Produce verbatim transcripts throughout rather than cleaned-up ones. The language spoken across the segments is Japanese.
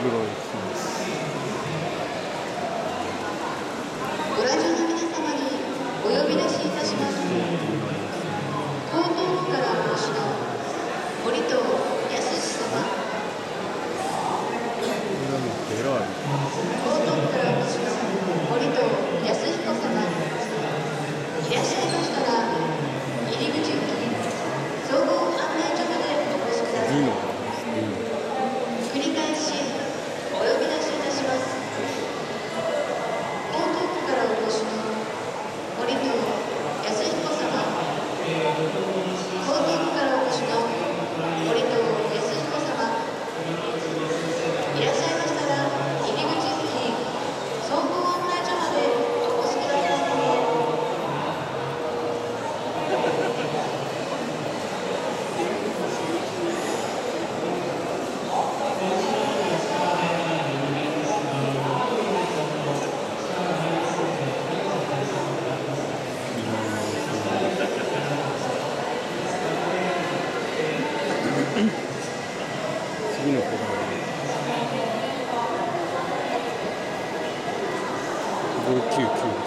池袋駅です。 ご来場の皆様にお呼び出しいたします。江東区からお越しの森藤康様。 これはもうベロある。 江東区からお越しの森藤康彦様。いらっしゃいましたら入り口付近総合案内所までお越しください。繰り返しお呼び出しいたします。江東区からお越しの森藤康彦様。江東区からお越しの森藤康彦様。いらっしゃいましたら入り口付近総合案内所までお越しください。 次のこだわりごひゃくきゅうじゅうきゅうです。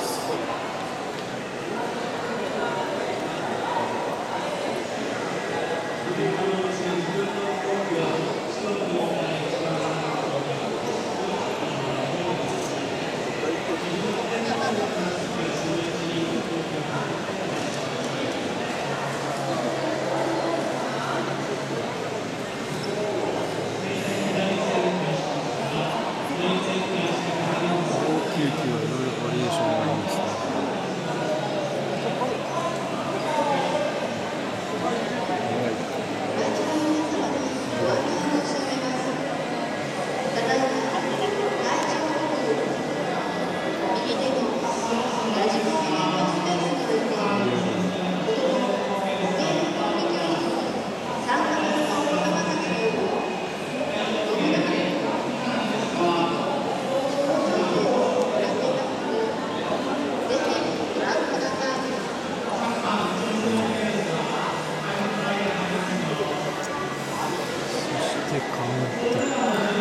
ごひゃくきゅうじゅうきゅうはいろいろバリエーションがありますね。でカウント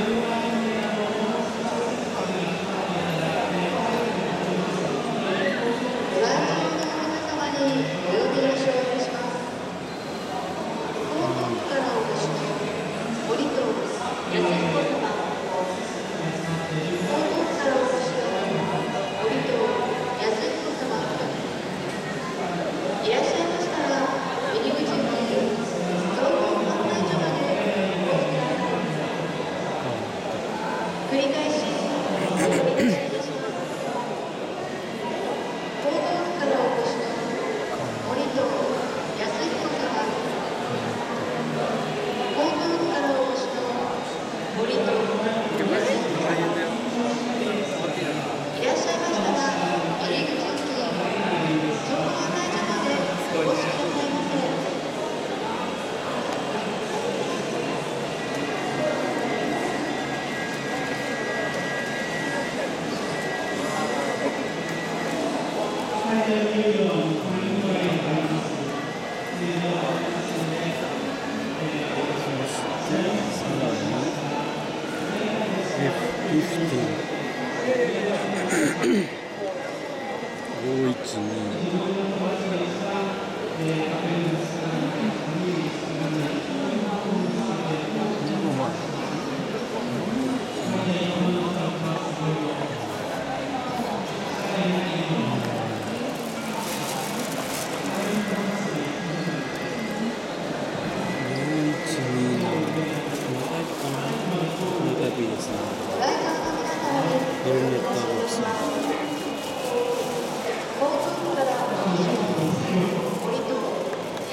繰り返しお呼び出しいたします。江東区からお越しの森藤康彦様。江東区からお越しの森藤康彦様。いらっしゃいましたら入り口付近総合案内所までお越しくださいませ。 エフフィフティー